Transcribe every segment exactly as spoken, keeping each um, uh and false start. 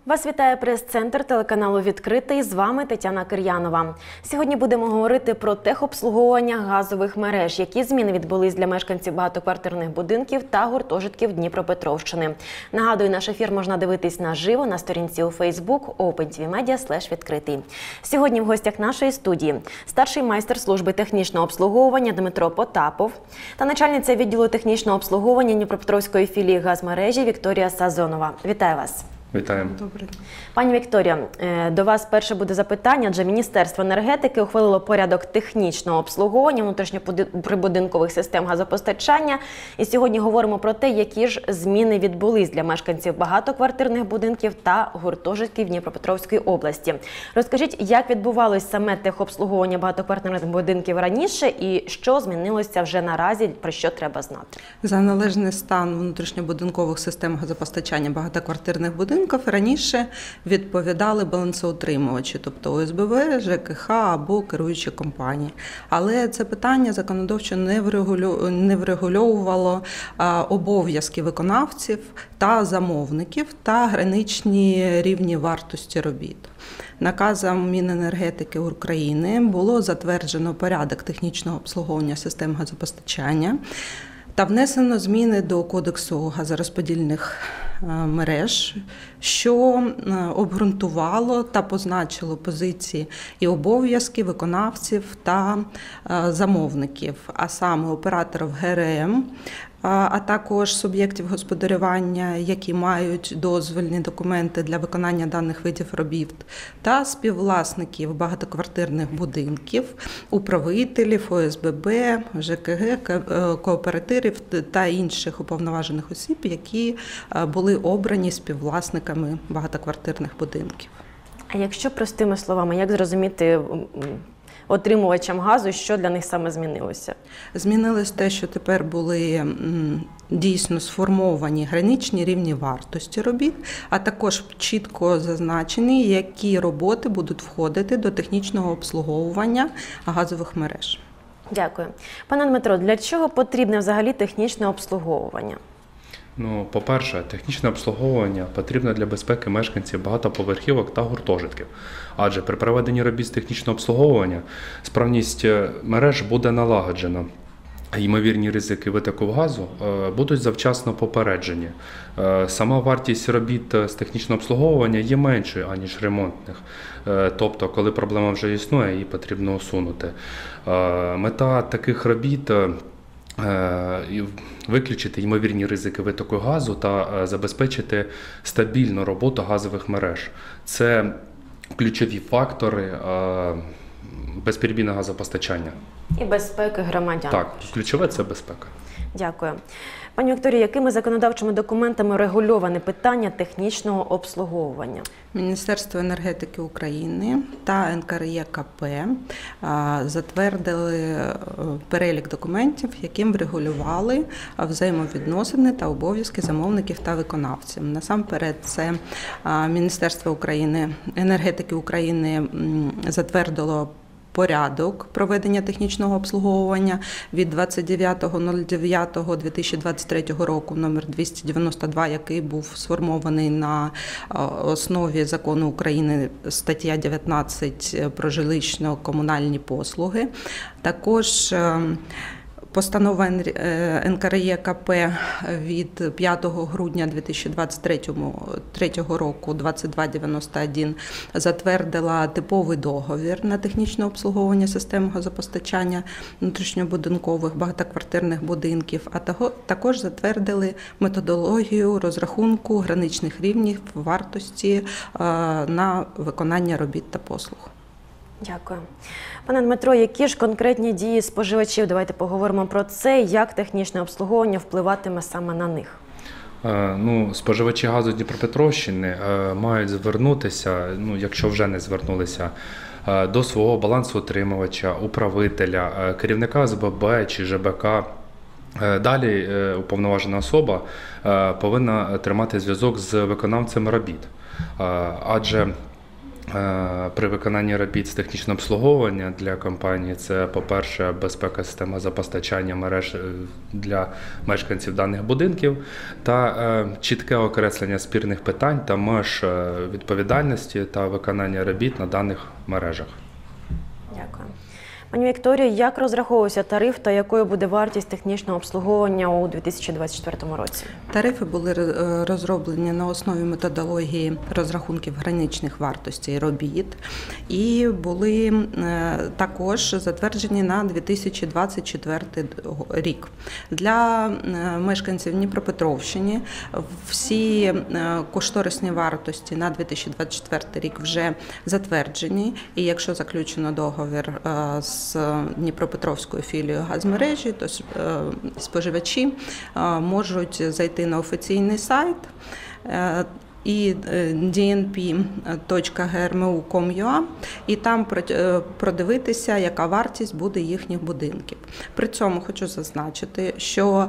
Вас вітає прес-центр телеканалу «Відкритий». З вами Тетяна Кир'янова. Сьогодні будемо говорити про техобслуговування газових мереж, які зміни відбулись для мешканців багатоквартирних будинків та гуртожитків Дніпропетровщини. Нагадую, наш ефір можна дивитись наживо на сторінці у Facebook OpenTVMedia слеш відкритий. Сьогодні в гостях нашої студії старший майстер служби технічного обслуговування Дмитро Потапов та начальниця відділу технічного обслуговування Дніпропетровської філії газмережі Вікторія Сазонова. Вітаю вас! Вітаємо. Добре. Пані Вікторія, до вас перше буде запитання, адже Міністерство енергетики ухвалило порядок технічного обслуговування внутрішньоприбудинкових систем газопостачання. І сьогодні говоримо про те, які ж зміни відбулись для мешканців багатоквартирних будинків та гуртожитків Дніпропетровської області. Розкажіть, як відбувалось саме техобслуговування багатоквартирних будинків раніше і що змінилося вже наразі, про що треба знати? За належний стан внутрішньобудинкових систем газопостачання багатоквартирних будинків раніше відповідали балансоутримувачі, тобто О С Б В, Ж К Х або керуючі компанії. Але це питання законодавчо не врегулю... не врегульовувало обов'язки виконавців та замовників та граничні рівні вартості робіт. Наказом Міненергетики України було затверджено порядок технічного обслуговування систем газопостачання та внесено зміни до Кодексу газорозподільних мереж, що обґрунтувало та позначило позиції і обов'язки виконавців та замовників, а саме операторів Г Р М, а також суб'єктів господарювання, які мають дозвільні документи для виконання даних видів робіт, та співвласників багатоквартирних будинків, управителів, О С Б Б, Ж К Г, кооперативів та інших уповноважених осіб, які були обрані співвласниками багатоквартирних будинків. А якщо простими словами, як зрозуміти отримувачам газу, що для них саме змінилося? Змінилось те, що тепер були дійсно сформовані граничні рівні вартості робіт, а також чітко зазначені, які роботи будуть входити до технічного обслуговування газових мереж. Дякую. Пане Дмитро, для чого потрібне взагалі технічне обслуговування? Ну, по-перше, технічне обслуговування потрібно для безпеки мешканців багатоповерхівок та гуртожитків. Адже при проведенні робіт з технічного обслуговування справність мереж буде налагоджена. Ймовірні ризики витоку газу будуть завчасно попереджені. Сама вартість робіт з технічного обслуговування є меншою, аніж ремонтних. Тобто, коли проблема вже існує, її потрібно усунути. Мета таких робіт – виключити ймовірні ризики витоку газу та забезпечити стабільну роботу газових мереж. Це ключові фактори безперебійного газопостачання. І безпеки громадян. Так, ключове – це безпека. Дякую. Пані Вікторія, якими законодавчими документами регульоване питання технічного обслуговування? Міністерство енергетики України та Н К Р Е К П затвердили перелік документів, яким врегулювали взаємовідносини та обов'язки замовників та виконавців. Насамперед, це Міністерство України, енергетики України затвердило порядок проведення технічного обслуговування від двадцять дев'ятого дев'ятого дві тисячі двадцять третього року номер двісті дев'яносто два, який був сформований на основі закону України стаття дев'ятнадцять про жилищно-комунальні послуги. Також Постанова Н К Р Е К П від п'ятого грудня дві тисячі двадцять третього року двадцять два дев'яносто один затвердила типовий договір на технічне обслуговування систем газопостачання внутрішньобудинкових багатоквартирних будинків, а також затвердили методологію розрахунку граничних рівнів вартості на виконання робіт та послуг. Дякую. Пане Дмитро, які ж конкретні дії споживачів, давайте поговоримо про це, як технічне обслуговування впливатиме саме на них? Ну, споживачі газу Дніпропетровщини мають звернутися, ну, якщо вже не звернулися, до свого балансоутримувача, управителя, керівника О С Б Б чи Ж Б К. Далі уповноважена особа повинна тримати зв'язок з виконавцем робіт, адже При виконанні робіт з технічного обслуговування для компанії це, по-перше, безпека системи газопостачання мереж для мешканців даних будинків та чітке окреслення спірних питань та меж відповідальності та виконання робіт на даних мережах. Дякую. Пані Вікторія, як розраховувався тариф та якою буде вартість технічного обслуговування у дві тисячі двадцять четвертому році? Тарифи були розроблені на основі методології розрахунків граничних вартостей робіт і були також затверджені на дві тисячі двадцять четвертий рік. Для мешканців Дніпропетровщини всі кошторисні вартості на дві тисячі двадцять четвертий рік вже затверджені, і якщо заключено договір з з Дніпропетровською філією газмережі, то споживачі можуть зайти на офіційний сайт і ді ен пі точка ге ер ем у крапка ком крапка ю а і там продивитися, яка вартість буде їхніх будинків. При цьому хочу зазначити, що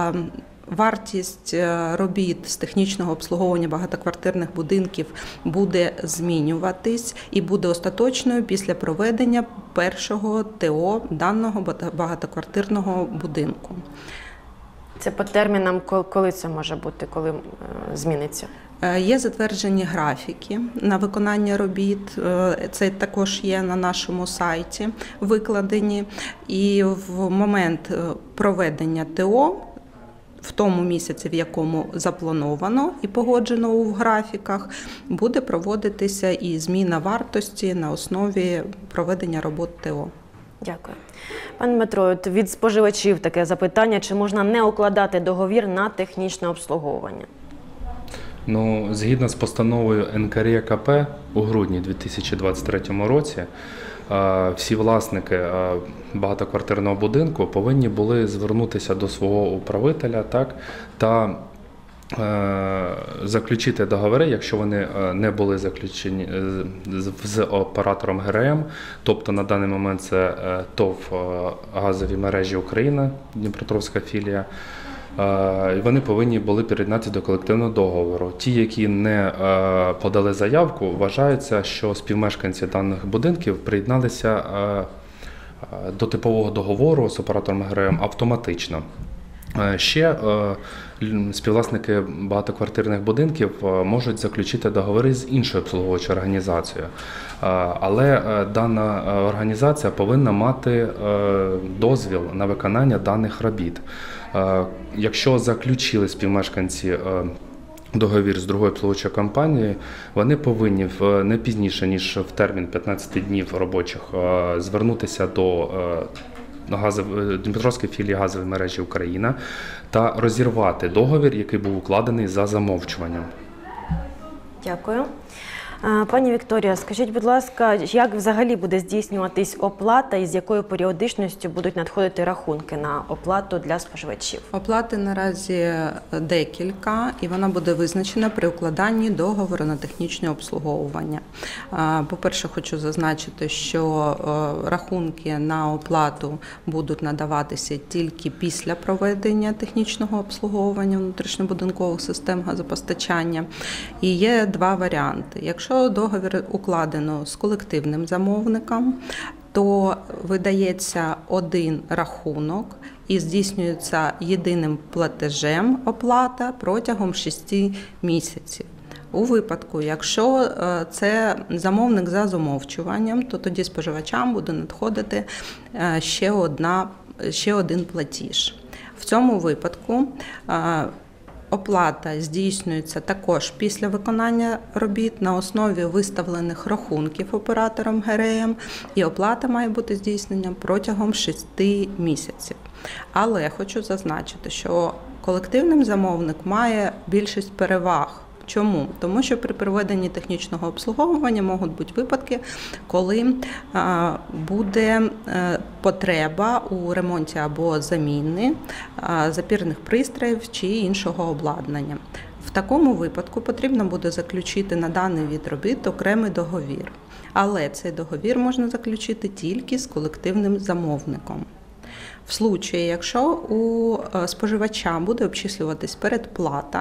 вартість робіт з технічного обслуговування багатоквартирних будинків буде змінюватись і буде остаточною після проведення першого те о даного багатоквартирного будинку. Це по термінам, коли це може бути, коли зміниться? Є затверджені графіки на виконання робіт, це також є на нашому сайті викладені, і в момент проведення те о в тому місяці, в якому заплановано і погоджено у графіках, буде проводитися і зміна вартості на основі проведення робот те о. Дякую. Пане Дмитро, від споживачів таке запитання, чи можна не укладати договір на технічне обслуговування? Ну, згідно з постановою ен ка ер е ка пе у грудні дві тисячі двадцять третьому році, всі власники багатоквартирного будинку повинні були звернутися до свого управителя, так, та е, заключити договори, якщо вони не були заключені з оператором ге ер ем, тобто на даний момент це ТОВ «Газові мережі України», Дніпропетровська філія. Вони повинні були приєднатися до колективного договору. Ті, які не подали заявку, вважається, що співмешканці даних будинків приєдналися до типового договору з оператором ге ер ем автоматично. Ще співвласники багатоквартирних будинків можуть заключити договори з іншою обслуговуючою організацією, але дана організація повинна мати дозвіл на виконання даних робіт. Якщо заключили співмешканці договір з другою обслуговуючою компанією, вони повинні в не пізніше, ніж в термін п'ятнадцять днів робочих звернутися до Дніпропетровської філії газової мережі Україна та розірвати договір, який був укладений за замовчуванням. Дякую. Пані Вікторія, скажіть, будь ласка, як взагалі буде здійснюватись оплата і з якою періодичністю будуть надходити рахунки на оплату для споживачів? Оплати наразі декілька, і вона буде визначена при укладанні договору на технічне обслуговування. По-перше, хочу зазначити, що рахунки на оплату будуть надаватися тільки після проведення технічного обслуговування внутрішньобудинкових систем газопостачання. І є два варіанти. Якщо Якщо договір укладено з колективним замовником, то видається один рахунок і здійснюється єдиним платежем оплата протягом шести місяців. У випадку, якщо це замовник за замовчуванням, то тоді споживачам буде надходити ще, одна, ще один платіж. В цьому випадку оплата здійснюється також після виконання робіт на основі виставлених рахунків оператором ге ер ем, і оплата має бути здійснена протягом шести місяців. Але хочу зазначити, що колективний замовник має більшість переваг. Чому? Тому що при проведенні технічного обслуговування можуть бути випадки, коли буде потреба у ремонті або заміни запірних пристроїв чи іншого обладнання. В такому випадку потрібно буде заключити на даний вид робіт окремий договір. Але цей договір можна заключити тільки з колективним замовником. В случаї, якщо у споживача буде обчислюватись передплата,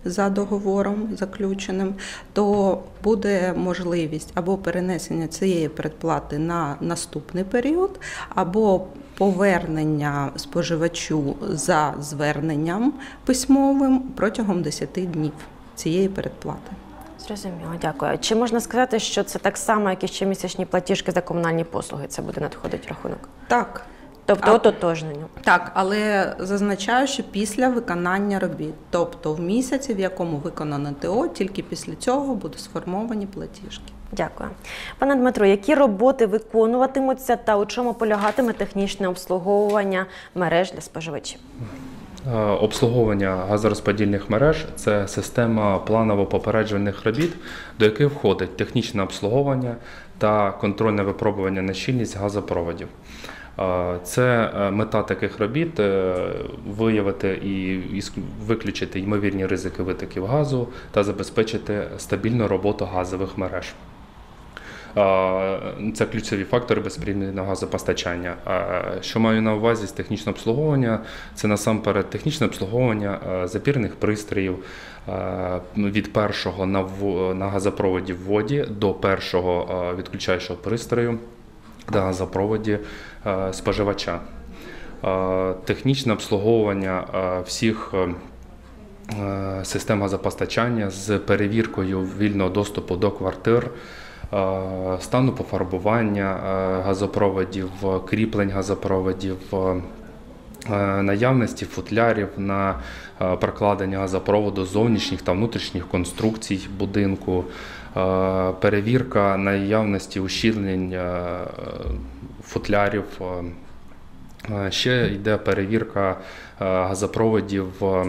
за договором заключеним, то буде можливість або перенесення цієї передплати на наступний період, або повернення споживачу за зверненням письмовим протягом десяти днів цієї передплати. Зрозуміло, дякую. Чи можна сказати, що це так само, як і щомісячні платіжки за комунальні послуги? Це буде надходити рахунок? Так. Тобто А- ототожнення. Так, але зазначаю, що після виконання робіт, тобто в місяці, в якому виконано ТО, тільки після цього будуть сформовані платіжки. Дякую. Пане Дмитро, які роботи виконуватимуться та у чому полягатиме технічне обслуговування мереж для споживачів? Е, Обслуговування газорозподільних мереж – це система планово-попереджувальних робіт, до яких входить технічне обслуговування та контрольне випробування на щільність газопроводів. Е, Це е, мета таких робіт е, – виявити і іск- виключити ймовірні ризики витоків газу та забезпечити стабільну роботу газових мереж. Е, Це ключові фактори безперебійного газопостачання. Е, Що маю на увазі з технічного обслуговування? Це насамперед технічне обслуговування е, запірних пристроїв е, від першого на вво- на газопроводі в воді до першого е, відключаючого пристрою на газопроводі е, споживача. Е, Технічне обслуговування е, всіх е, е, систем газопостачання з перевіркою вільного доступу до квартир, е, стану пофарбування е, газопроводів, кріплень газопроводів, е, наявності футлярів на е, прокладення газопроводу зовнішніх та внутрішніх конструкцій будинку, е, перевірка наявності ущільнень е, футлярів. е, Е, Ще йде перевірка е, газопроводів, е,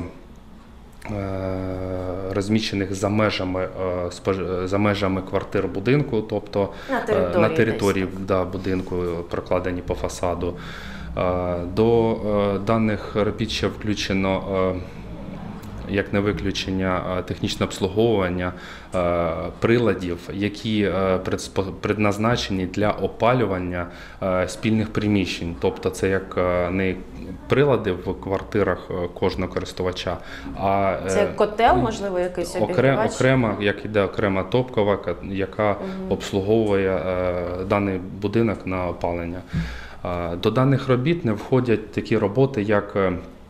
розміщених за межами, е, спож- за межами квартир будинку, тобто На е, території на десь. території да, будинку, прокладені по фасаду. Е, До е, даних робіт ще включено, е, як не виключення, е, технічне обслуговування е, приладів, які е, предспо- предназначені для опалювання е, спільних приміщень. Тобто це як е, не прилади в квартирах е, кожного користувача, а е, Це котел, можливо, якийсь окрем, обігрівач? окрема, як іде окрема топкова, ка- яка обслуговує е, даний будинок на опалення. Е, До даних робіт не входять такі роботи, як е,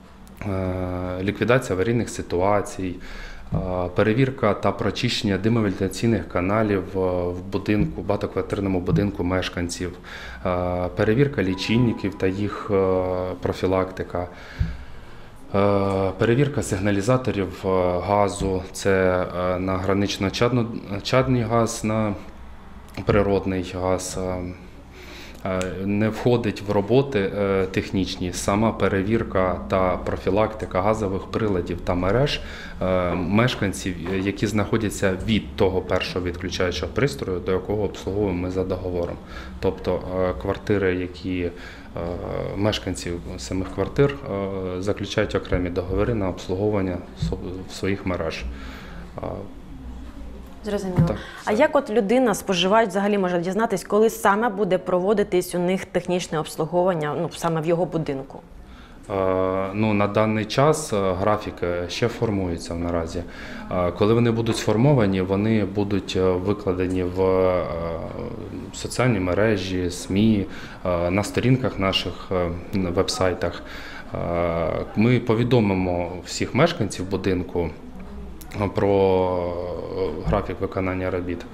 е, ліквідація аварійних ситуацій, е, перевірка та прочищення димовентиляційних каналів е, в будинку, багатоквартирному будинку мешканців, е, перевірка лічильників та їх е, профілактика. Е, Перевірка сигналізаторів е, газу, це е, на гранично-чадний газ, на природний газ. Е, е, Не входить в роботи е, технічні сама перевірка та профілактика газових приладів та мереж е, мешканців, які знаходяться від того першого відключаючого пристрою, до якого обслуговуємо ми за договором. Тобто е, квартири, які е, мешканці самих квартир е, заключають окремі договори на обслуговування со- своїх мереж. Е, Зрозуміло. Так, А все. як от людина, споживач, взагалі може дізнатись, коли саме буде проводитись у них технічне обслуговування, ну, саме в його будинку? Е, Ну, на даний час е, графік е, ще формується наразі. Е, Коли вони будуть сформовані, вони будуть е, викладені в е, соціальні мережі, СМІ, е, на сторінках наших е, на вебсайтах. Е, Ми повідомимо всіх мешканців будинку про графік виконання робіт.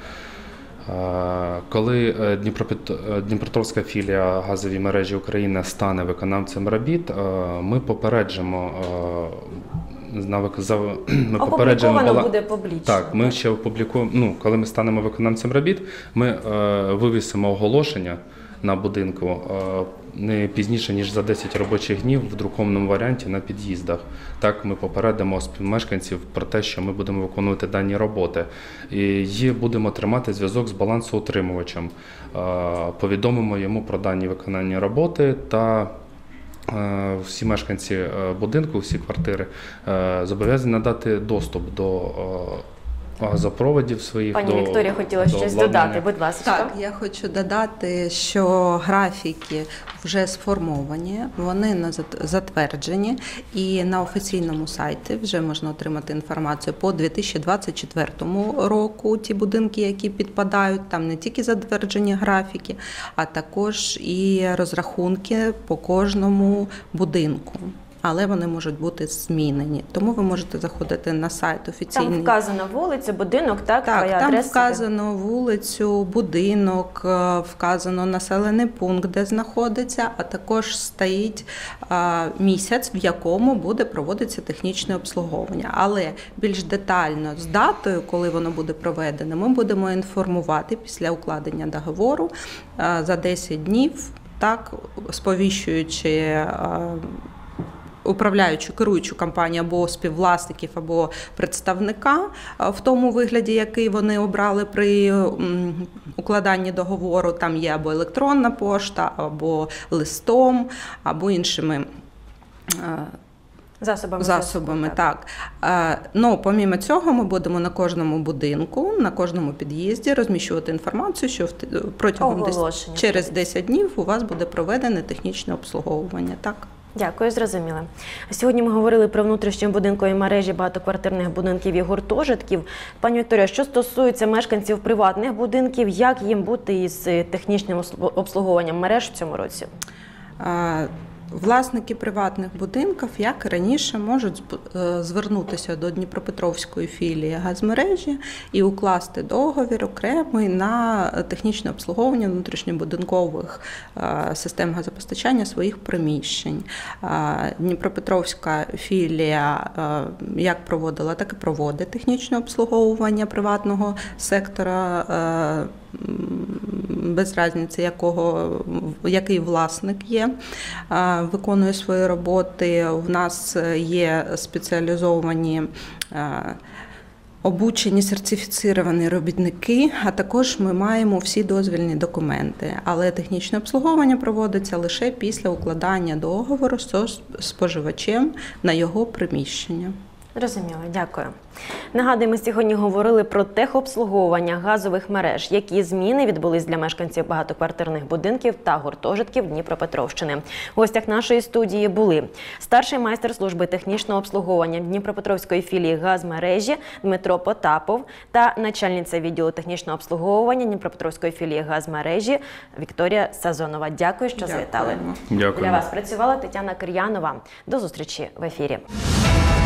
Е, Коли е, Дніпропет- е, Дніпропетровська філія газові мережі України стане виконавцем робіт, е, ми попереджимо е, на вик- за- ми попереджимо Опубліковано бала- буде публічно. Так, ми ще опублікуємо. Ну, коли ми станемо виконавцем робіт, ми е, вивісимо оголошення на будинку е, не пізніше ніж за десять робочих днів в друкованому варіанті на під'їздах. Так ми попередимо співмешканців про те, що ми будемо виконувати дані роботи. І будемо тримати зв'язок з балансоутримувачем. Е, Повідомимо йому про дані виконання роботи та е, всі мешканці е, будинку, всі квартири е, зобов'язані надати доступ до е, газопроводів своїх. Пані до, Вікторія хотіла до щось обладнання. додати, будь ласка. Так, я хочу додати, що графіки вже сформовані, вони на зат- затверджені, і на офіційному сайті вже можна отримати інформацію по дві тисячі двадцять четвертому року. Ті будинки, які підпадають, там не тільки затверджені графіки, а також і розрахунки по кожному будинку. Але вони можуть бути змінені. Тому ви можете заходити на сайт офіційний. Там вказана вулиця, будинок, так? Так, твоя там адреса. вказано вулицю, будинок, е, вказано населений пункт, де знаходиться, а також стоїть е, місяць, в якому буде проводитися технічне обслуговування. Але більш детально з датою, коли воно буде проведено, ми будемо інформувати після укладення договору е, за десять днів, так, сповіщуючи е, управляючу, керуючу компанію або співвласників, або представника в тому вигляді, який вони обрали при укладанні договору. Там є або електронна пошта, або листом, або іншими Засобами, засобами, так. так. Ну, помімо цього, ми будемо на кожному будинку, на кожному під'їзді розміщувати інформацію, що протягом десь, через десять днів у вас буде проведене технічне обслуговування. Так. Дякую, зрозуміла. Сьогодні ми говорили про внутрішньобудинкові мережі багатоквартирних будинків і гуртожитків. Пані Вікторія, що стосується мешканців приватних будинків, як їм бути із технічним обслуговуванням мереж в цьому році? Власники приватних будинків, як і раніше, можуть звернутися до Дніпропетровської філії газмережі і укласти договір окремий на технічне обслуговування внутрішньобудинкових систем газопостачання своїх приміщень. Дніпропетровська філія як проводила, так і проводить технічне обслуговування приватного сектора, без різниці, якого, який власник є, виконує свої роботи. У нас є спеціалізовані обучені, сертифіціровані робітники, а також ми маємо всі дозвільні документи. Але технічне обслуговування проводиться лише після укладання договору з споживачем на його приміщення. Зрозуміло, дякую. Нагадую, ми сьогодні говорили про техобслуговування газових мереж, які зміни відбулись для мешканців багатоквартирних будинків та гуртожитків Дніпропетровщини. В гостях нашої студії були старший майстер служби технічного обслуговування Дніпропетровської філії газмережі Дмитро Потапов та начальниця відділу технічного обслуговування Дніпропетровської філії газмережі Вікторія Сазонова. Дякую, що завітали. Дякую. Для вас працювала Тетяна Кир'янова. До зустрічі в ефірі.